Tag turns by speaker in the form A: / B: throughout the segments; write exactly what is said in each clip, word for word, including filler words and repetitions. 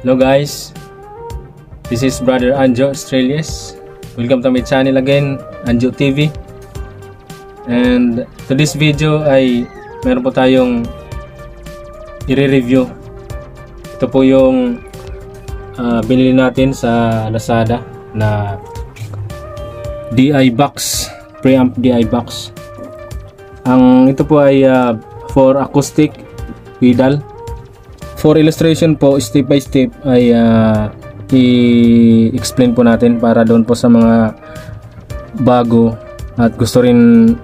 A: Hello guys, this is Brother Anjo Australias. Welcome to my channel again, Anjo T V. And to this video ay meron po tayong i-review. Ito po yung uh, binili natin sa Lazada na D I box, preamp D I box. Ang ito po ay uh, for acoustic pedal. For illustration po, step by step ay uh, i-explain po natin para doon po sa mga bago at gusto rin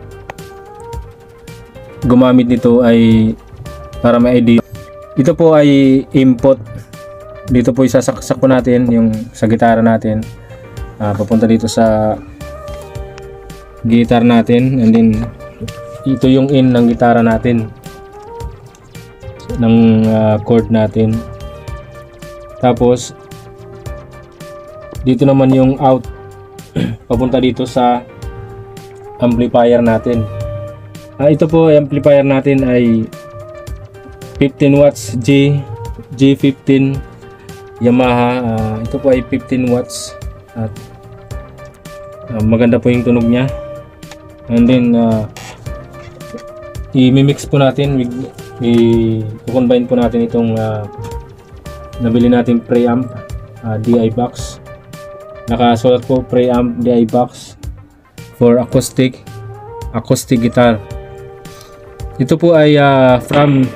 A: gumamit nito ay para may idea. Ito po ay input. Dito po isasaksak po natin yung sa gitara natin. Uh, papunta dito sa guitar natin, and then ito yung in ng gitara natin, ng uh, chord natin. Tapos dito naman yung out papunta dito sa amplifier natin. Uh, ito po amplifier natin ay fifteen watts G G fifteen Yamaha. Uh, ito po ay fifteen watts at uh, maganda po yung tunog niya. And then uh, i-mix po natin, i-combine po natin itong uh, nabili natin preamp uh, D I box. Nakasulat po preamp D I box for acoustic acoustic guitar. Ito po ay uh, from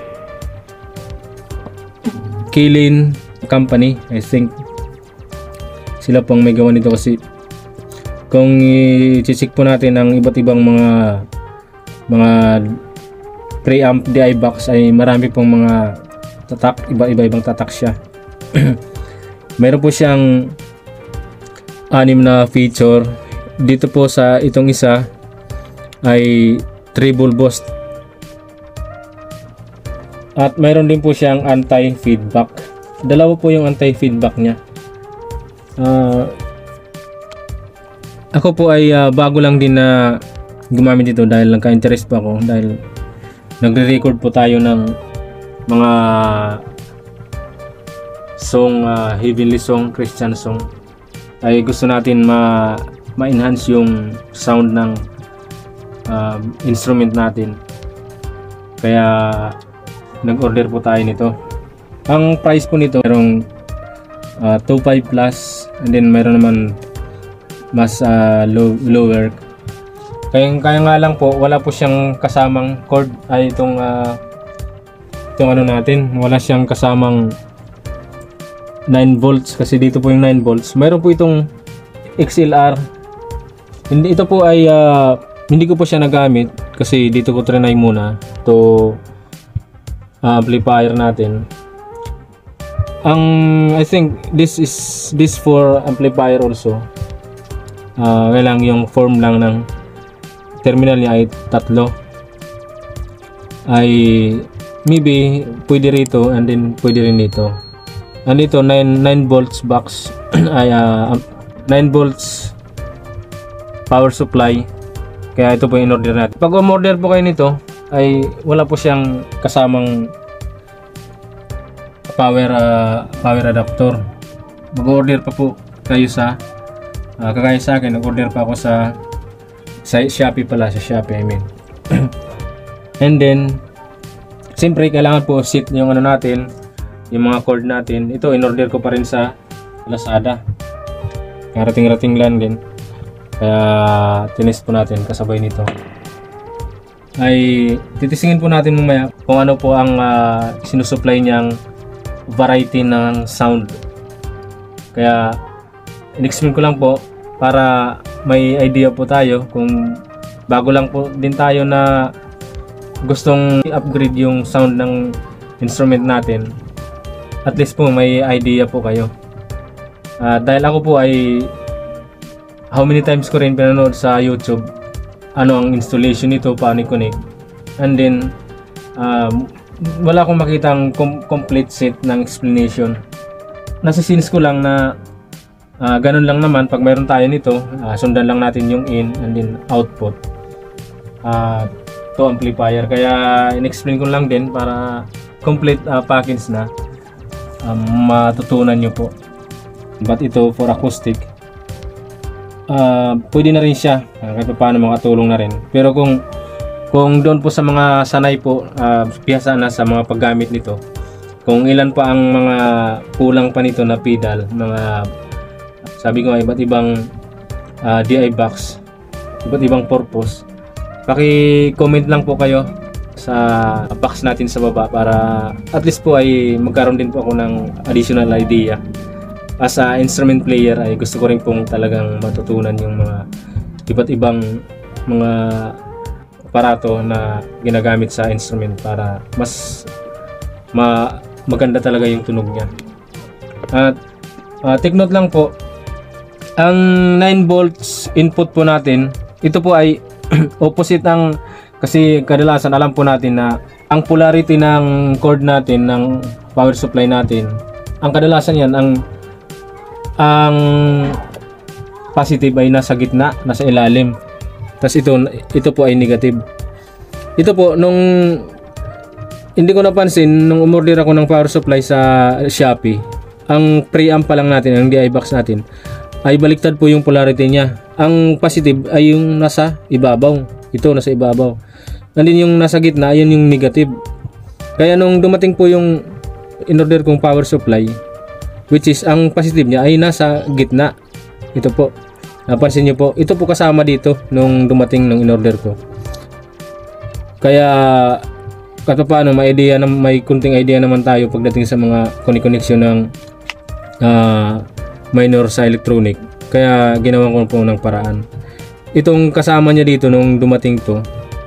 A: Kilin Company, I think. Sila pong may gawa nito, kasi kung i-check po natin ang iba't ibang mga mga preamp D I box ay marami pong mga tatak, iba-iba ibang tatak siya. Mayroon po siyang anim na feature. Dito po sa itong isa ay treble boost. At mayroon din po siyang anti-feedback. Dalawa po yung anti-feedback niya. Uh, ako po ay uh, bago lang din na gumamit ito dahil nagka-interest pa ako, dahil nagre-record po tayo ng mga song, uh, heavenly song, Christian song. Ay gusto natin ma ma-enhance yung sound ng uh, instrument natin, kaya nag-order po tayo nito. Ang price po nito merong uh, two point five plus, and then meron naman mas uh, low, lower. Kaya, kaya nga lang po wala po siyang kasamang cord, ay itong uh, itong ano natin, wala siyang kasamang nine volts, kasi dito po yung nine volts. Mayroon po itong X L R. Hindi, ito po ay uh, hindi ko po siya nagamit kasi dito ko trinay muna to uh, amplifier natin. Ang I think this is this for amplifier also. Uh, kailang yung form lang ng terminal niya ay tatlo, ay maybe pwede rito, and then pwede rin dito. And ito nine volts box ay uh, nine volts power supply, kaya ito po yung order natin. Pag umorder po kayo nito ay wala po siyang kasamang power uh, power adapter. Mag-order pa po kayo sa uh, kagaya sa akin, nag-order pa ako sa sa Shopee pala, sa Shopee I mean. And then siyempre kailangan po set yung ano natin, yung mga cord natin. Ito in-order ko pa rin sa Lazada, karating-rating lang din, kaya tinest po natin kasabay nito. Ay titisingin po natin mamaya kung ano po ang uh, sinusupply niyang variety ng sound. Kaya in-explain ko lang po para may idea po tayo, kung bago lang po din tayo na gustong i-upgrade yung sound ng instrument natin, at least po may idea po kayo. Uh, dahil ako po ay how many times ko rin pinanood sa YouTube ano ang installation nito, paano i-connect, and then um, wala akong makitang com complete set ng explanation. Nasa scenes ko lang na uh, ganun lang naman, pag mayroon tayo nito, uh, sundan lang natin yung in and then output uh, to amplifier. Kaya in-explain ko lang din para complete uh, package na. um, matutunan nyo po. But ito for acoustic, uh, pwede na rin siya, uh, kahit paano makatulong na rin. Pero kung kung doon po sa mga sanay po, uh, piyasa na sa mga paggamit nito, kung ilan pa ang mga kulang pa nito na pedal, mga sabi ko iba't ibang uh, D I box, iba't ibang purpose, paki-comment lang po kayo sa box natin sa baba para at least po ay magkaroon din po ako ng additional idea. As a instrument player ay gusto ko rin pong talagang matutunan yung mga iba't ibang mga aparato na ginagamit sa instrument para mas ma maganda talaga yung tunog niya. At uh, take note lang po, ang nine volts input po natin, ito po ay opposite ang, kasi kadalasan alam po natin na ang polarity ng cord natin, ng power supply natin, ang kadalasan yan, ang ang positive ay nasa gitna, nasa ilalim. Tapos ito, ito po ay negative. Ito po, nung hindi ko napansin, nung umorder ako ng power supply sa Shopee, ang preamp pa lang natin, ang D I box natin, ay baliktad po yung polarity niya. Ang positive ay yung nasa ibabaw. Ito, nasa ibabaw. And then yung nasa gitna, ayun yung negative. Kaya nung dumating po yung in-order kong power supply, which is ang positive niya ay nasa gitna. Ito po. Napansin nyo po. Ito po kasama dito nung dumating nung in-order ko. Kaya kahit paano, may idea na, may kunting idea naman tayo pagdating sa mga connection ng uh, minor sa electronic. Kaya ginawa ko po ng paraan. Itong kasama niya dito nung dumating to,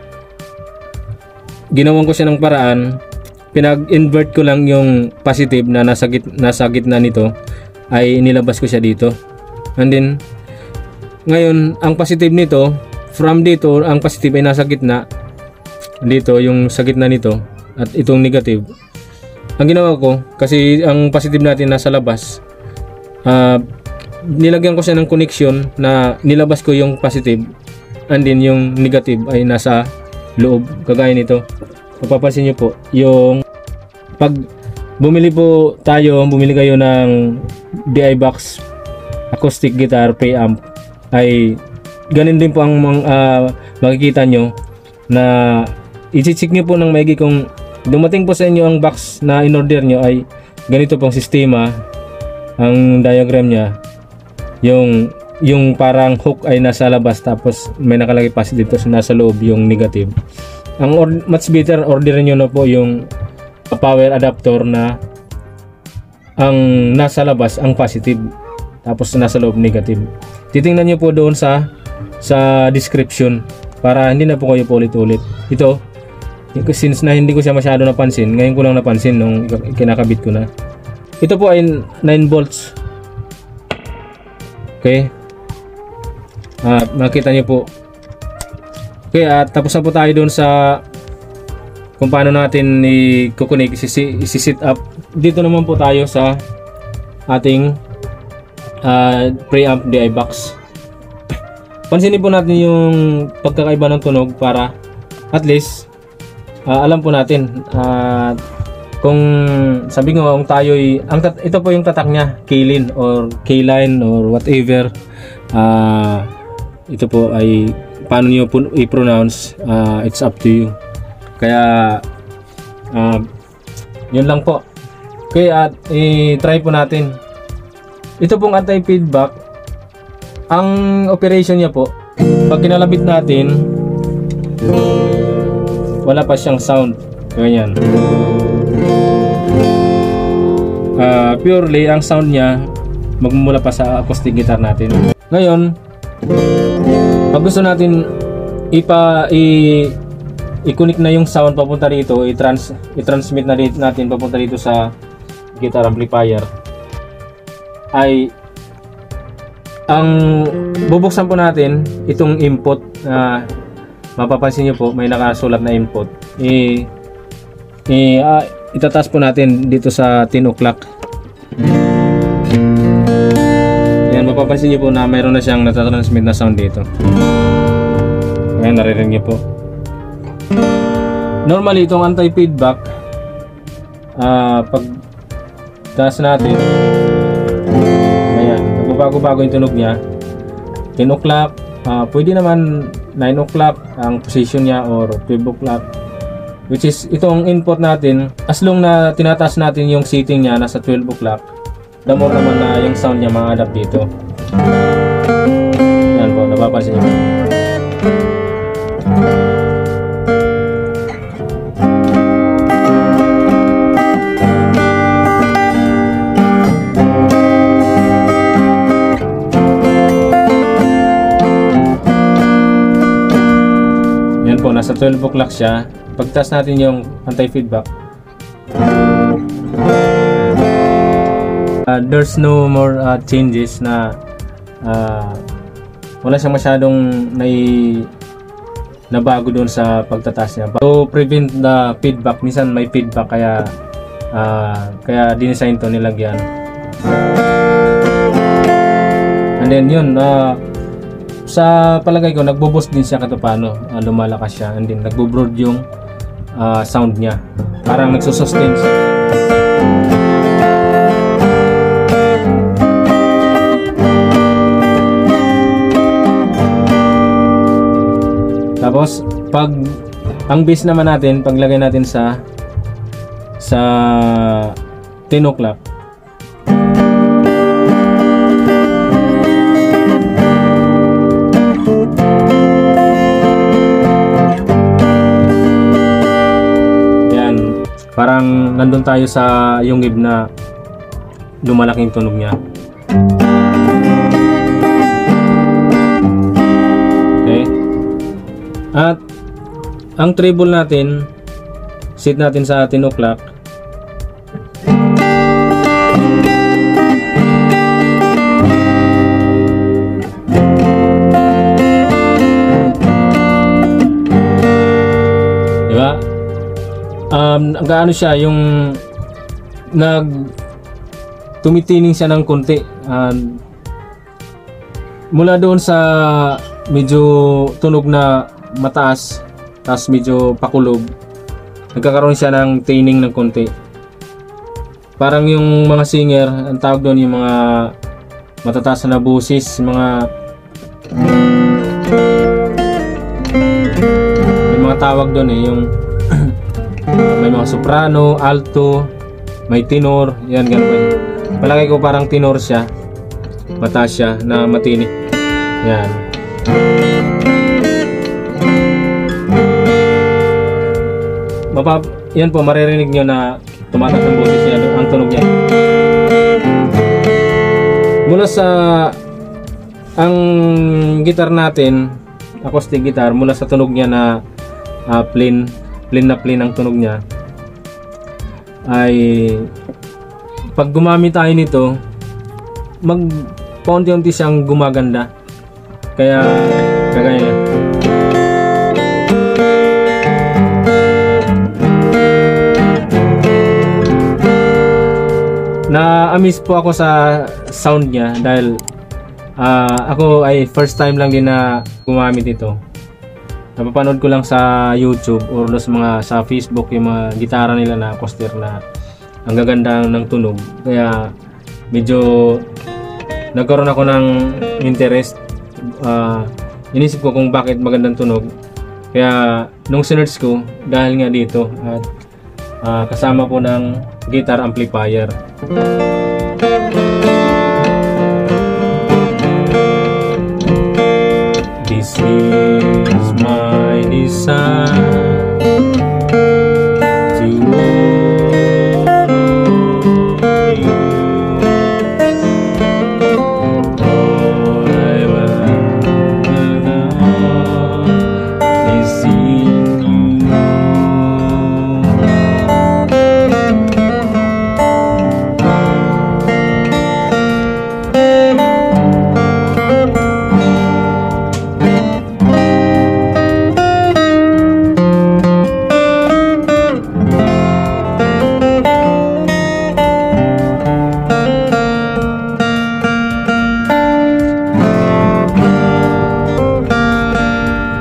A: ginawan ko siya ng paraan, pinag-invert ko lang yung positive na nasa, git nasa gitna nito, ay inilabas ko siya dito. And then ngayon ang positive nito, from dito ang positive ay nasa gitna, dito yung sa gitna nito, at itong negative, ang ginawa ko, kasi ang positive natin nasa labas, uh, nilagyan ko siya ng connection na nilabas ko yung positive, and then yung negative ay nasa loob, kagaya nito. Mapapansin nyo po, yung pag bumili po tayo, bumili kayo ng D I box acoustic guitar preamp, ay ganun din po ang uh, makikita nyo na i-check nyo po ng maigi kung dumating po sa inyo ang box na in-order nyo ay ganito pong sistema, ang diagram nya, yung yung parang hook ay nasa labas, tapos may nakalagay positive, tapos nasa loob yung negative. Ang or much better, orderin nyo na po yung power adapter na ang nasa labas ang positive, tapos nasa loob negative. Titingnan nyo po doon sa sa description para hindi na po kayo paulit-ulit. Ito, since na hindi ko siya masyado napansin, ngayon ko lang napansin nung kinakabit ko na. Ito po ay nine volts. Okay, at makita nyo po. Okay, at tapos na po tayo doon sa kung paano natin i-connect, isi-set up. Dito naman po tayo sa ating uh, preamp D I box. Pansinin po natin yung pagkakaiba ng tunog para at least uh, alam po natin uh, kung sabi ko kung tayo ay, ang ito po yung tatak niya, K-line or K-line or whatever, uh, ito po ay paano nyo po i-pronounce, uh, it's up to you. Kaya uh, yun lang po. Okay, at i-try po natin. Ito pong anti-feedback, ang operation niya po, pag kinalabit natin, wala pa siyang sound. Ganyan. Uh, purely ang sound niya magmumula pa sa acoustic guitar natin. Ngayon, pag gusto natin ipa i i-connect na yung sound papunta dito, i-trans i-transmit na dito natin papunta dito sa guitar amplifier, ay ang bubuksan po natin itong input. Uh, mapapansin nyo po may nakasulat na input. I, i uh, itataas po natin dito sa ten o'clock. Ayan, mapapansin nyo po na mayroon na siyang natatransmit na sound dito. Ayan, naririnig nyo po. Normally itong anti-feedback, uh, pag Taas natin. Ayan, nagbabago-bago yung tunog niya. ten o'clock, uh, pwede naman nine o'clock ang position niya or twelve o'clock. Which is, itong input natin, as long na tinataas natin yung setting niya nasa twelve o'clock, the more naman na yung sound niya ma-adapt dito. Yan po, napapansin niyo. Yan po, nasa twelve o'clock siya. Pagtaas natin yung anti-feedback, uh, there's no more uh, changes na uh, wala siyang masyadong nai nabago doon sa pagtataas niya. To prevent the feedback, minsan may feedback kaya uh, kaya dinesign to nilagyan. And then yun, uh, sa palagay ko nagbo-boost din siya kahit paano, uh, lumalakas siya, and then nagbo-broad yung Uh, sound niya, parang nagsusustain siya. Tapos pag ang bass naman natin, paglagay natin sa sa ten o'clock, parang nandun tayo sa yung gib na lumalaking tunog niya. Okay. At ang treble natin, set natin sa ten o'clock. Diba? Um, gaano siya yung nag tumitining siya ng konti, um, mula doon sa medyo tunog na mataas tapos medyo pakulob, nagkakaroon siya ng tining ng konti. Parang yung mga singer, ang tawag doon yung mga matataas na boses, mga may mga tawag doon eh, yung may mga soprano, alto, may tenor, yan ganun. Palagay ko parang tenor siya, mataas siya na matini. Yan. Mapap yan po, maririnig nyo na tumataas ang boses niya, ang tunog niya. Mula sa ang guitar natin, acoustic guitar, mula sa tunog niya na uh, plain plain na plain ang tunog niya, ay pag gumamit tayo nito, mag paunti-unti siyang gumaganda. Kaya kagaya yan. Na-amaze po ako sa sound niya dahil uh, ako ay first time lang din na gumamit ito. Napapanood ko lang sa YouTube or sa mga sa Facebook yung mga gitara nila na acoustic na ang gaganda ng tunog. Kaya medyo nagkaroon ako ng interest. Uh, inisip ko kung bakit magandang tunog. Kaya nung sinerch ko, dahil nga dito at uh, kasama po ng guitar amplifier. This is my desire to know you. All I want now is seeing you.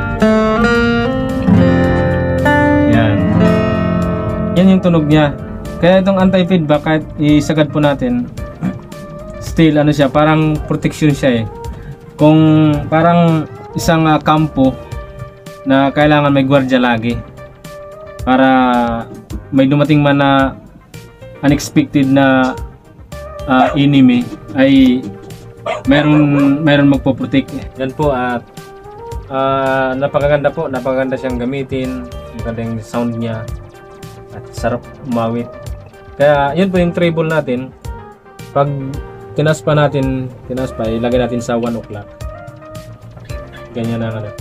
A: Yan yung tunog niya. Kaya itong anti-feedback, kahit isagad po natin, still ano siya, parang protection siya eh. Kung parang isang uh, kampo na kailangan may gwardiya lagi para may dumating man na unexpected na uh, enemy ay meron meron magpo-protect. Yan po at uh, napakaganda po, napakaganda siyang gamitin, maganda yung sound niya at sarap umawit. Kaya yun po yung treble natin. Pag tinas pa natin, tinas pa, ilagay natin sa one o'clock. Ganyan na ano.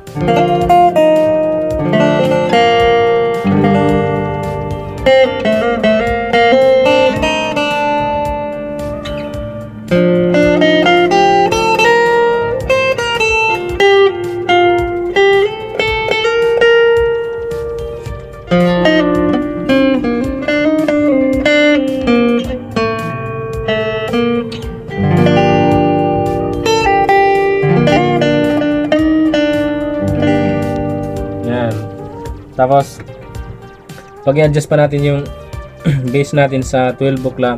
A: Tapos pag i-adjust pa natin yung bass natin sa twelve o'clock.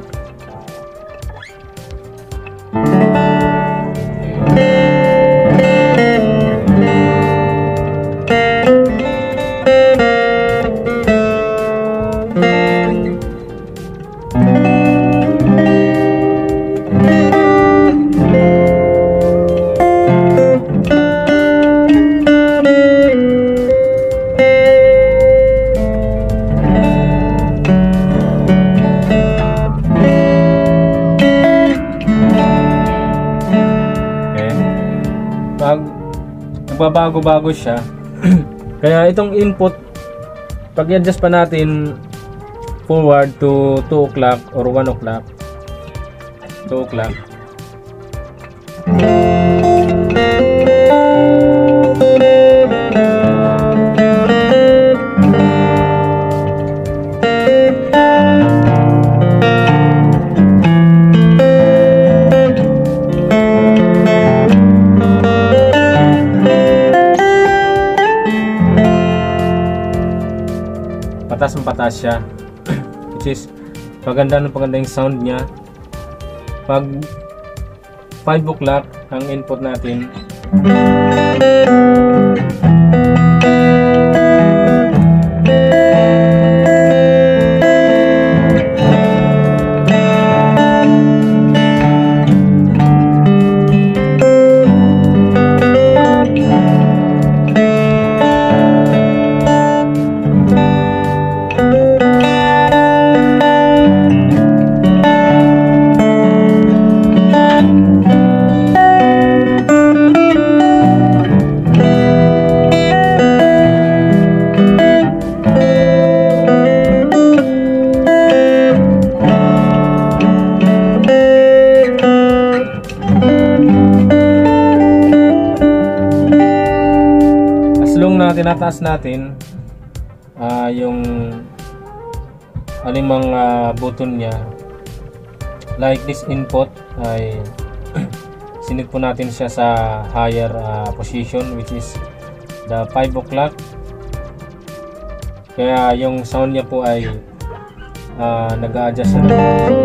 A: Magbabago-bago siya. Kaya itong input, pag i-adjust pa natin forward to two o'clock or one o'clock, two o'clock, patas ng patas siya, which is paganda ng paganda yung sound niya. Pag five o'clock ang input natin, tinataas natin uh, yung alimang uh, button niya, like this input ay sinit po natin siya sa higher uh, position, which is the five o'clock. Kaya yung sound niya po ay uh, nag-a-adjust na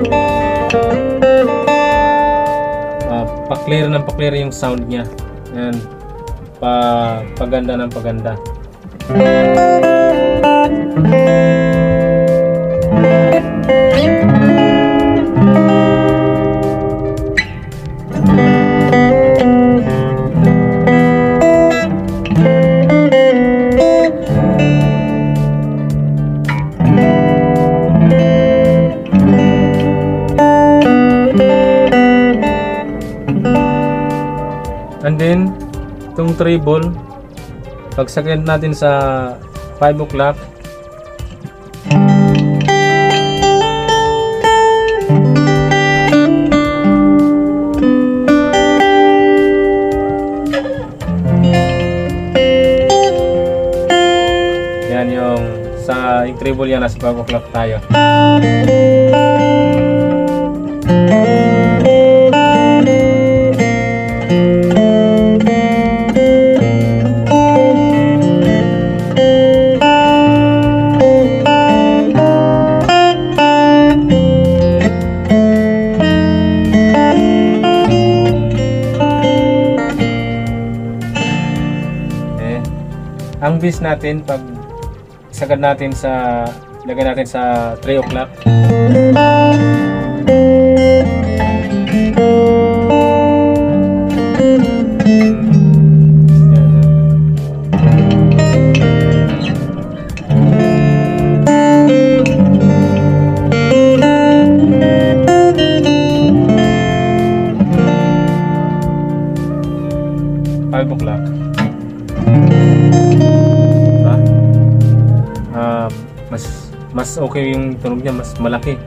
A: uh, pa-clear ng pa-clear yung sound niya, and pa paganda ng paganda. And then itong treble, pag sakyan natin sa five o'clock, yan yung sa yung treble yan, nasa five o'clock tayo. yung bass natin pag sagad natin sa lagay natin sa three o'clock. five o'clock. Diba? Uh, mas mas okay yung tunog niya, mas malaki.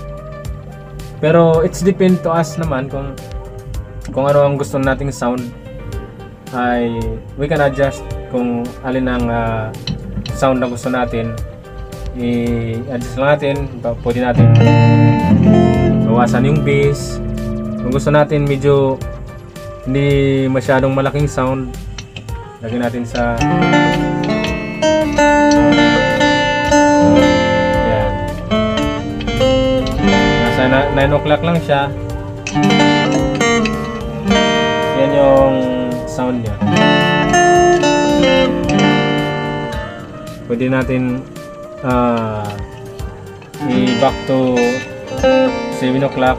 A: Pero it's depend to us naman kung kung ano ang gusto nating sound, ay we can adjust kung alin ang uh, sound na gusto natin. I-adjust lang natin. Pwede natin bawasan yung bass. Kung gusto natin medyo hindi masyadong malaking sound, lagyan natin sa yan. Nasa nine o'clock lang siya. Yan yung sound niya. Pwede natin uh, i-back to seven o'clock.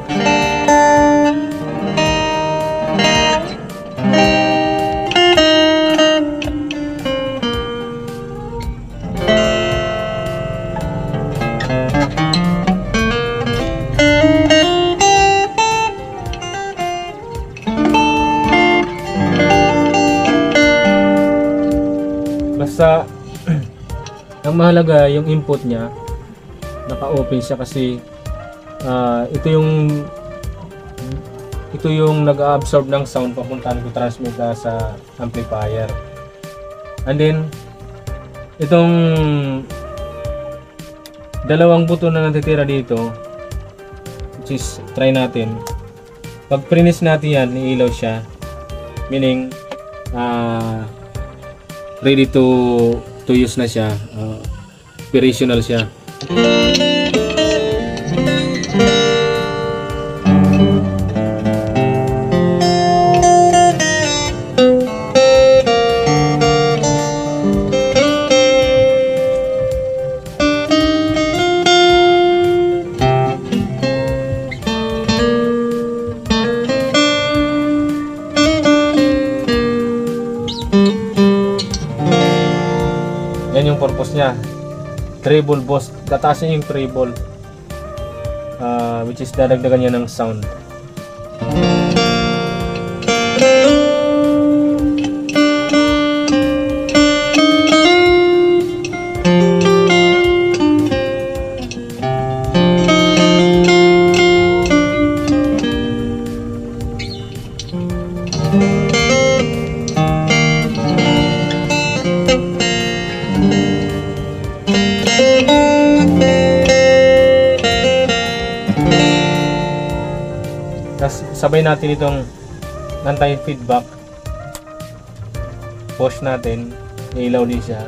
A: Basta ang mahalaga yung input niya, naka-open siya kasi uh, ito yung ito yung nag-absorb ng sound papunta ko transmit na sa amplifier. And then itong dalawang buto na natitira dito, which is try natin. Pag prinis natin yan, iilaw siya, meaning uh, ready to to use na siya, uh, operational siya. Yan yung purpose niya. Treble boost. Tataasin yung treble, uh, which is dadagdagan niya ng sound. Tapos sabay natin itong anti-feedback, push natin, ilaw din siya.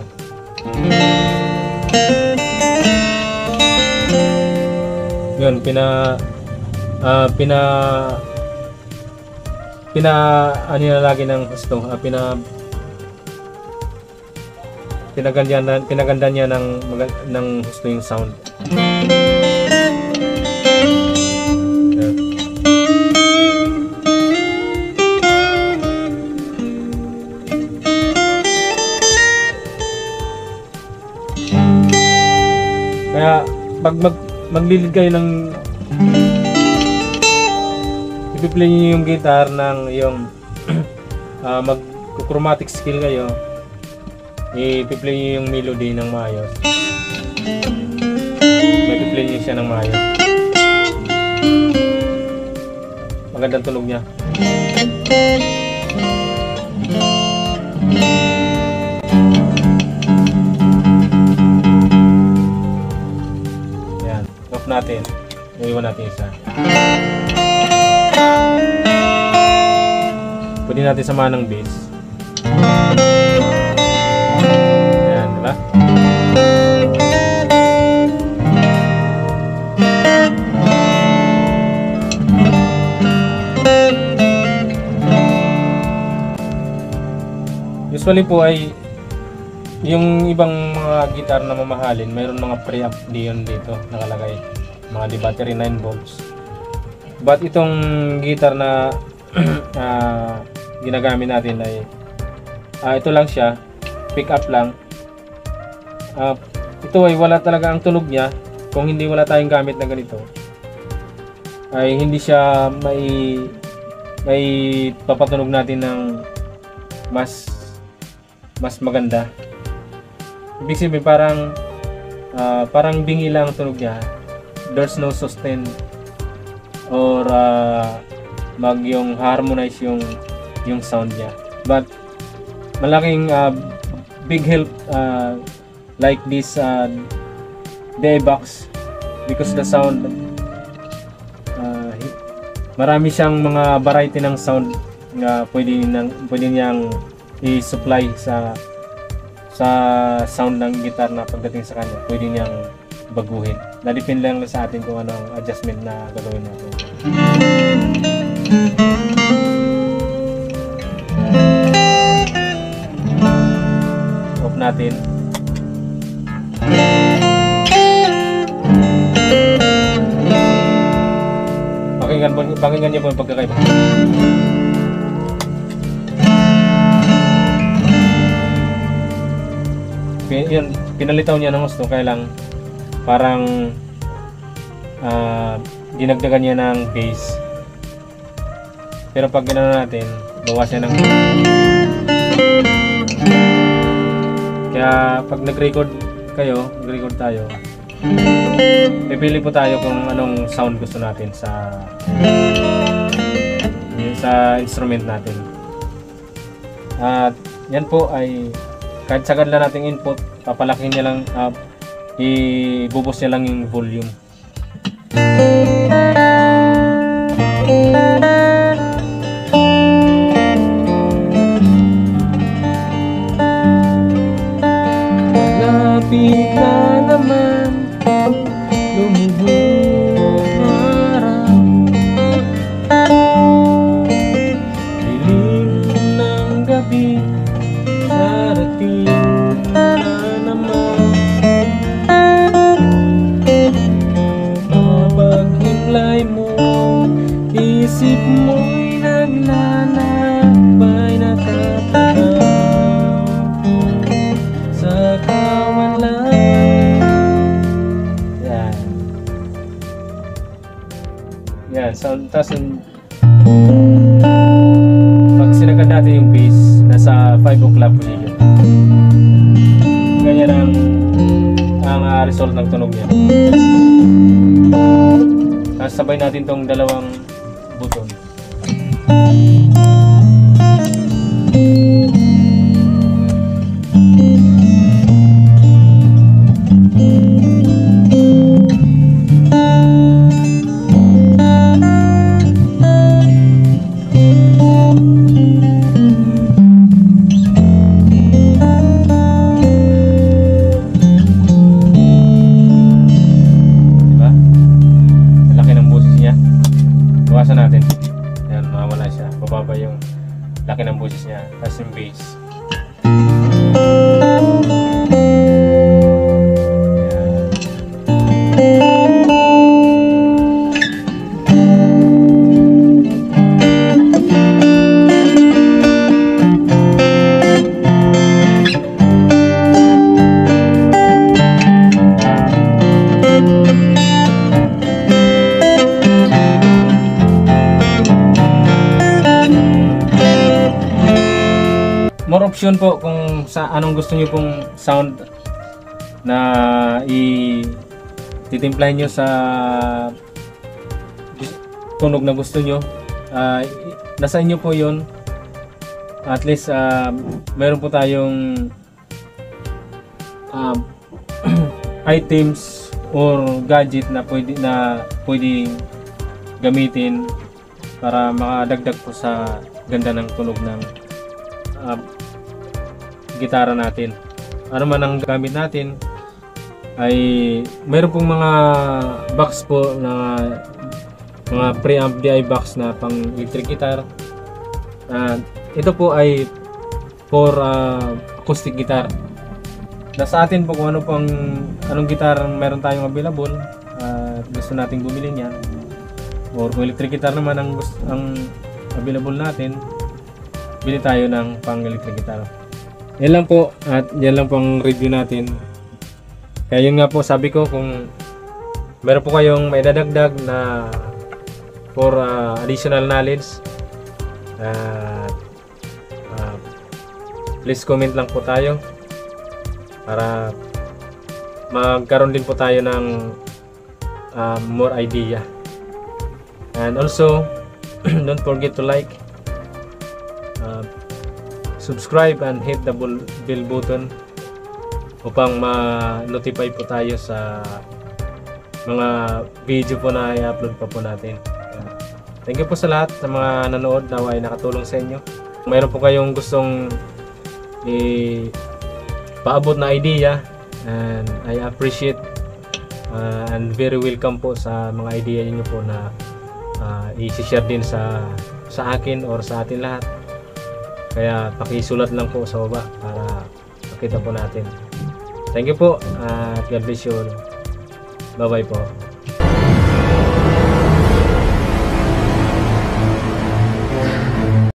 A: Yun, pina uh, pina pina ano na lagi ng gusto, uh, pina pinaganda pinaganda niya ng ng gusto yung sound. Kaya pag mag maglilid kayo ng ipi-play niyo yung guitar ng yung uh, mag chromatic skill kayo, ipi-play niyo yung melody ng maayos. Ipi-play niyo siya ng maayos. Magandang tunog niya. Natin, iwan natin isa. Pwede natin samahan ng bass. Ayan, diba? Usually po ay yung ibang mga guitar na mamahalin, mayroon mga preamp diyon dito nakalagay, mga di battery nine volts. But itong guitar na uh, ginagamit natin ay uh, ito lang siya, pick up lang. Uh, ito ay wala talaga ang tunog niya. Kung hindi wala tayong gamit na ganito, ay hindi siya may may papatunog natin ng mas mas maganda. Ibig sabihin parang uh, parang bingi lang ang tunog niya. There's no sustain or uh, mag yung harmonize yung yung sound niya. But malaking uh, big help uh, like this uh, D I box, because the sound uh, marami siyang mga variety ng sound na pwede nang pwede niyang i-supply sa sa sound ng guitar na pagdating sa kanya pwede niyang baguhin. Na-depende lang sa atin kung anong adjustment na gagawin natin. Off natin. Pakinggan, pakinggan niyo po yung pagkakaiba. Yun, pinalitaw niya ng gusto, kaya lang parang uh, dinagdagan niya ng bass. Pero pag gano'n natin, bawas niya ng kaya pag nag-record kayo, nag-record tayo, pipili po tayo kung anong sound gusto natin sa sa instrument natin. At yan po ay kahit sagad lang nating input, papalakin niya lang, uh, ibubos niya lang yung volume. Malapit na naman lumuhod araw, dilim ng gabi, darating na naman. Mapaghimlay mo, isip mo'y naglalakbay, nakatanaw sa kawalan. Yan. Yan. So, tapos pag sinagad natin yung bass, nasa five o'clock position. Ganyan ang ang uh, result ng tunog niya. Tapos sabay natin tong dalawang button. Bawasan natin. Ayan, mawala siya. Bababa yung laki ng boses niya. Tapos yung bass. More option po kung sa anong gusto niyo pong sound na i-titimplahin nyo sa tunog na gusto nyo. Uh, nasa inyo po yun. At least uh, meron po tayong uh, items or gadget na pwede na pwedeng gamitin para makadagdag po sa ganda ng tunog ng uh, gitara natin. Ano man ang gamit natin ay mayroon pong mga box po na mga preamp D I box na pang electric guitar. Uh, ito po ay for uh, acoustic guitar.
B: nasa atin po kung ano pang anong guitar meron tayong available at gusto nating bumili niyan, or kung electric guitar naman ang, ang available natin, bili tayo ng pang electric guitar. Yan lang po, at yan lang pang review natin. Kaya yun nga po, sabi ko, kung meron po kayong may dadagdag na for uh, additional knowledge, uh, uh, please comment lang po tayo para magkaroon din po tayo ng uh, more idea. And also don't forget to like, uh, subscribe and hit the bell button upang ma-notify po tayo sa mga video po na i-upload pa po natin. Thank you po sa lahat sa mga nanood, nawa ay nakatulong sa inyo. Kung mayroon po kayong gustong i-paabot na idea, and I appreciate uh, and very welcome po sa mga idea niyo po na uh, i-share din sa sa akin or sa atin lahat. Kaya pakisulat lang po sa baba para makita po natin. Thank you po, at uh, God bless you all. Bye bye po.